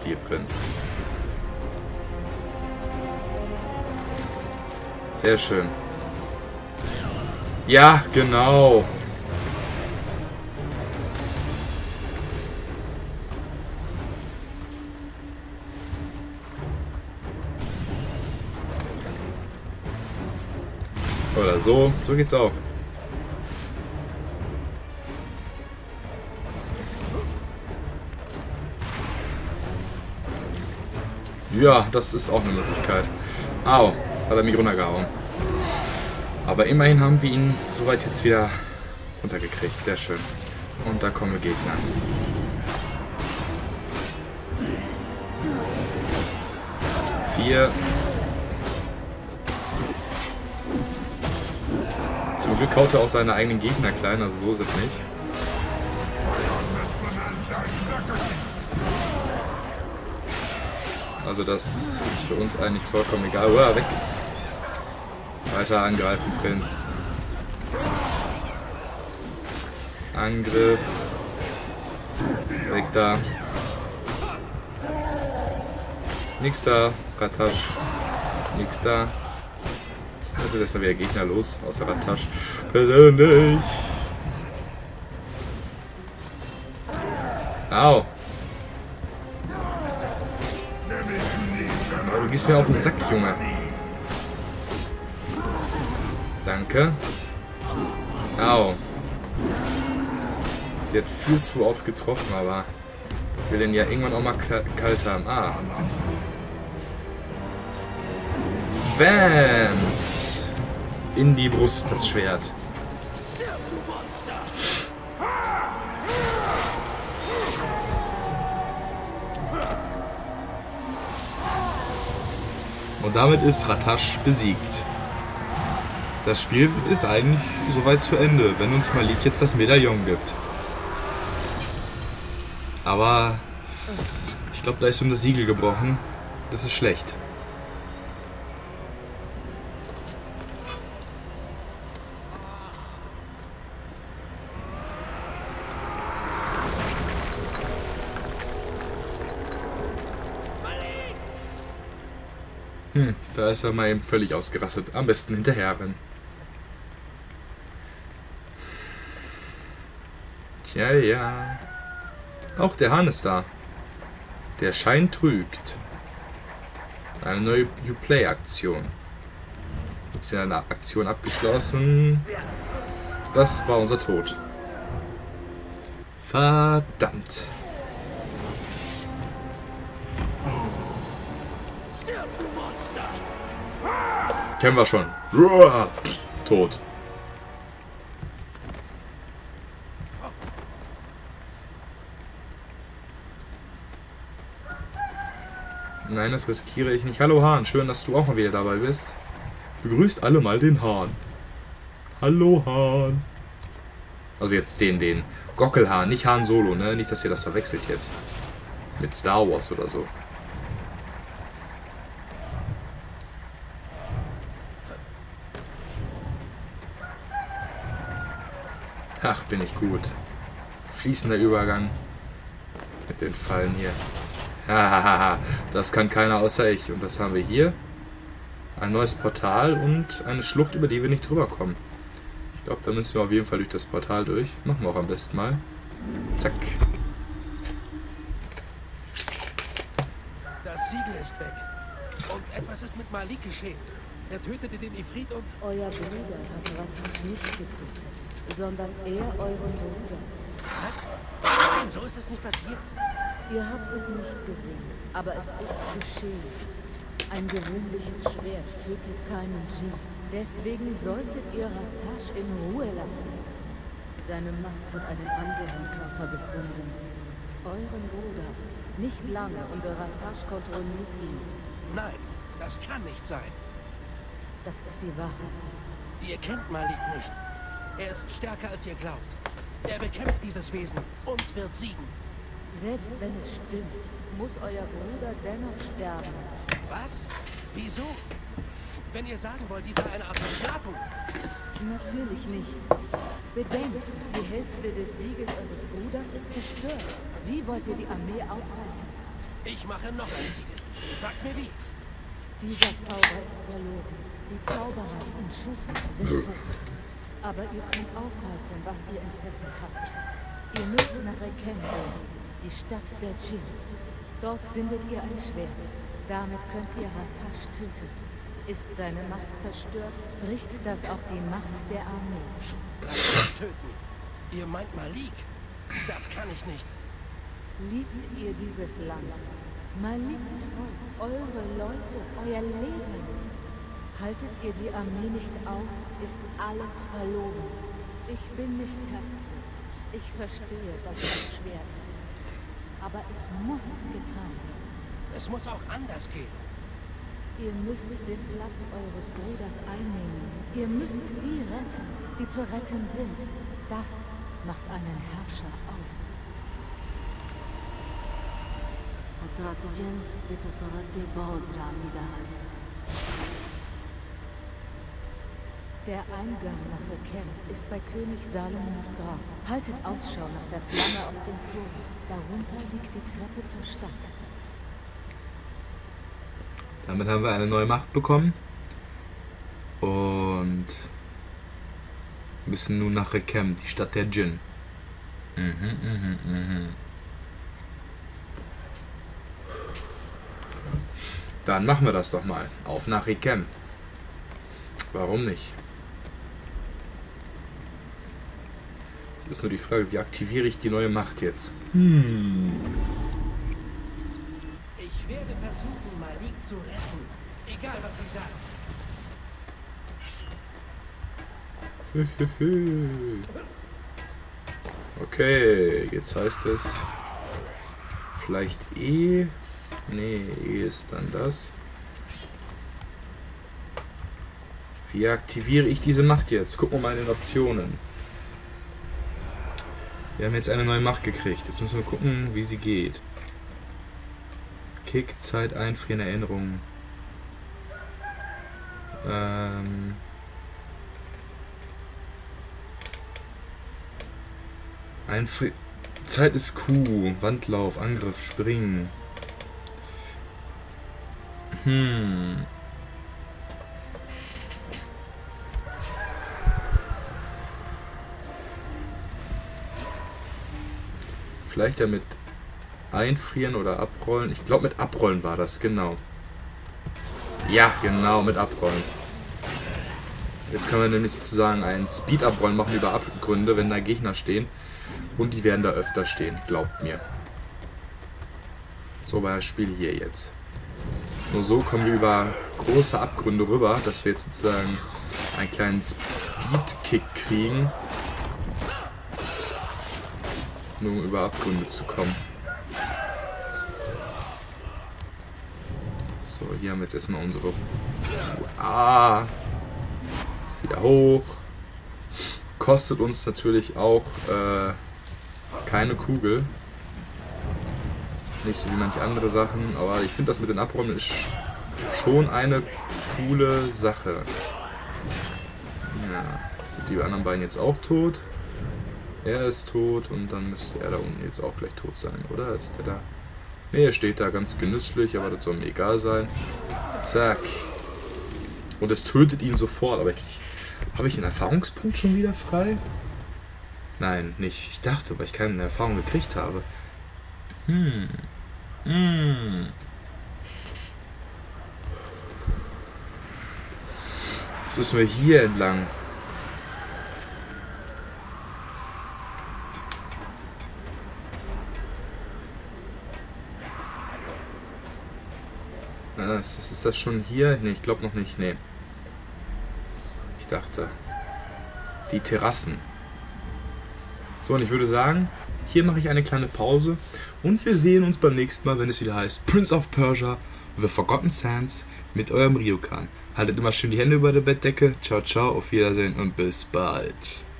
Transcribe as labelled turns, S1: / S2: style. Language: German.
S1: Stil, Prinz. Sehr schön. Ja, genau. Oder so. So geht's auch. Ja, das ist auch eine Möglichkeit. Au, hat er mich runtergehauen. Aber immerhin haben wir ihn soweit jetzt wieder runtergekriegt. Sehr schön. Und da kommen Gegner. Vier. Zum Glück haut er auch seine eigenen Gegner klein, also so ist es nicht. Also das ist für uns eigentlich vollkommen egal. Oder weg. Weiter angreifen, Prinz. Angriff. Weg da. Nix da. Ratasch. Nix da. Also lässt mal wieder Gegner los, außer Ratasch. Persönlich. Au. Oh, du gehst mir auf den Sack, Junge. Danke. Au. Die hat viel zu oft getroffen, aber ich will den ja irgendwann auch mal kalt haben. Ah. Vance! In die Brust, das Schwert. Und damit ist Ratasch besiegt. Das Spiel ist eigentlich soweit zu Ende, wenn uns Malik jetzt das Medaillon gibt. Aber ich glaube, da ist um das Siegel gebrochen. Das ist schlecht. Da ist er mal eben völlig ausgerastet. Am besten hinterher rennen. Tja, ja. Auch der Hahn ist da. Der Schein trügt. Eine neue Uplay-Aktion. Ist ja eine Aktion abgeschlossen. Das war unser Tod. Verdammt. Kennen wir schon. Tot. Nein, das riskiere ich nicht. Hallo Hahn, schön, dass du auch mal wieder dabei bist. Begrüßt alle mal den Hahn. Hallo Hahn. Also jetzt den Gockelhahn, nicht Han Solo, ne? Nicht, dass ihr das verwechselt jetzt. Mit Star Wars oder so. Ach, bin ich gut. Fließender Übergang mit den Fallen hier. Hahaha, das kann keiner außer ich. Und was haben wir hier? Ein neues Portal und eine Schlucht, über die wir nicht drüber kommen. Ich glaube, da müssen wir auf jeden Fall durch das Portal durch. Machen wir auch am besten mal. Zack.
S2: Das Siegel ist weg. Und etwas ist mit Malik geschehen. Er tötete den Ifrit und...
S3: Euer Bruder hat Ratasch nicht getötet, sondern er euren Bruder.
S2: Was? Nein, so ist es nicht passiert.
S3: Ihr habt es nicht gesehen, aber es ist geschehen. Ein gewöhnliches Schwert tötet keinen Djinn. Deswegen solltet ihr Ratasch in Ruhe lassen. Seine Macht hat einen anderen Körper gefunden. Euren Bruder. Nicht lange und Ratasch kontrolliert ihn.
S2: Nein, das kann nicht sein.
S3: Das ist die Wahrheit.
S2: Ihr kennt Malik nicht. Er ist stärker, als ihr glaubt. Er bekämpft dieses Wesen und wird siegen.
S3: Selbst wenn es stimmt, muss euer Bruder dennoch sterben.
S2: Was? Wieso? Wenn ihr sagen wollt, dies sei eine Art Bestrafung.
S3: Natürlich nicht. Bedenkt, die Hälfte des Siegels eures Bruders ist zerstört. Wie wollt ihr die Armee aufhalten?
S2: Ich mache noch ein Siegel. Sagt mir wie.
S3: Dieser Zauber ist verloren. Die Zauberer, die ihn schufen, sind tot. Aber ihr könnt aufhalten, was ihr entfesselt habt. Ihr müsst nach Rekem gehen, die Stadt der Djinn. Dort findet ihr ein Schwert. Damit könnt ihr Ratash töten. Ist seine Macht zerstört, bricht das auch die Macht der Armee.
S2: Ratash töten. Ihr meint Malik? Das kann ich nicht.
S3: Liebt ihr dieses Land? Maliks Volk, eure Leute, euer Leben? Haltet ihr die Armee nicht auf, ist alles verloren. Ich bin nicht herzlos. Ich verstehe, dass es schwer ist. Aber es muss getan werden.
S2: Es muss auch anders gehen.
S3: Ihr müsst den Platz eures Bruders einnehmen. Ihr müsst die retten, die zu retten sind. Das macht einen Herrscher aus. Der Eingang nach Rekem ist bei König Salomons Grab. Haltet Ausschau nach der Flamme auf dem Turm. Darunter liegt die Treppe zur Stadt.
S1: Damit haben wir eine neue Macht bekommen. Und müssen nun nach Rekem, die Stadt der Djinn. Dann machen wir das doch mal. Auf nach Rekem. Warum nicht? Es ist nur die Frage, wie aktiviere ich die neue Macht jetzt?
S2: Ich werde versuchen, Malik zu retten. Egal, was sie sagt.
S1: Okay, jetzt heißt es vielleicht E. Nee, E ist dann das. Wie aktiviere ich diese Macht jetzt? Gucken wir mal in den Optionen. Wir haben jetzt eine neue Macht gekriegt. Jetzt müssen wir gucken, wie sie geht. Kick, Zeit, Einfrieren, Erinnerungen. Zeit ist Q, Wandlauf, Angriff, Springen. Vielleicht ja mit Einfrieren oder Abrollen. Ich glaube mit Abrollen war das, genau. Ja, genau, mit Abrollen. Jetzt können wir nämlich sozusagen einen Speed-Abrollen machen über Abgründe, wenn da Gegner stehen. Und die werden da öfter stehen, glaubt mir. So war das Spiel hier jetzt. Nur so kommen wir über große Abgründe rüber, dass wir jetzt sozusagen einen kleinen Speed-Kick kriegen. Nur um über Abgründe zu kommen. So, hier haben wir jetzt erstmal unsere... wieder hoch. Kostet uns natürlich auch keine Kugel. Nicht so wie manche andere Sachen, aber ich finde das mit den Abräumen ist schon eine coole Sache. Ja, sind die anderen beiden jetzt auch tot? Er ist tot und dann müsste er da unten jetzt auch gleich tot sein, oder? Ist der da? Ne, er steht da ganz genüsslich, aber das soll mir egal sein. Zack. Und es tötet ihn sofort, aber habe ich einen Erfahrungspunkt schon wieder frei? Nein, nicht. Ich dachte, weil ich keine Erfahrung gekriegt habe. Jetzt müssen wir hier entlang. Ist das schon hier? Ne, ich glaube noch nicht. Ne. Ich dachte. Die Terrassen. So, und ich würde sagen, hier mache ich eine kleine Pause. Und wir sehen uns beim nächsten Mal, wenn es wieder heißt Prince of Persia, The Forgotten Sands mit eurem Ryokan. Haltet immer schön die Hände über der Bettdecke. Ciao, ciao, auf Wiedersehen und bis bald.